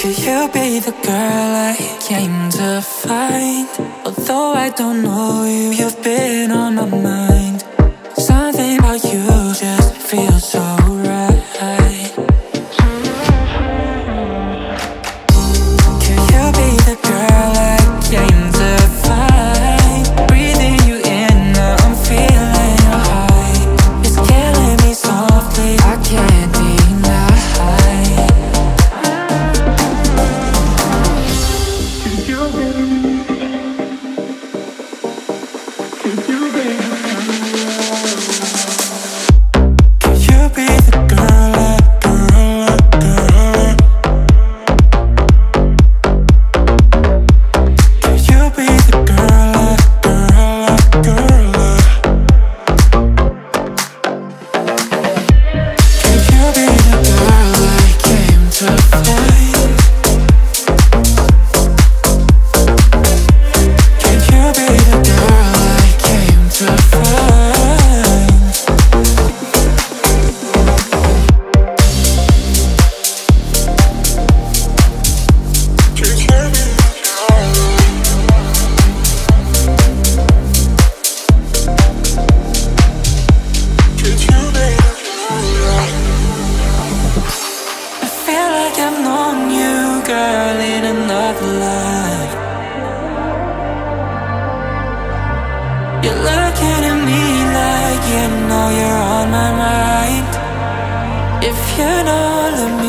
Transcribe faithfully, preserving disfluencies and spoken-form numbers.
Could you be the girl I came to find? Although I don't know you, you've been on my mind. Something about you just feels so right. Could you be the girl I came to find? Breathing you in, now I'm feeling your high. It's killing me softly, I can't deny. Could you be, could you be, could you be the girl, girl, girl? Could you be the girl, girl, girl? Could you be the girl I came to find? Could you be the girl I came to find? Could you be the girl? Could you be the girl? I feel like I've known you, girl, in another life. You're looking at me like you know you're on my mind. If you know the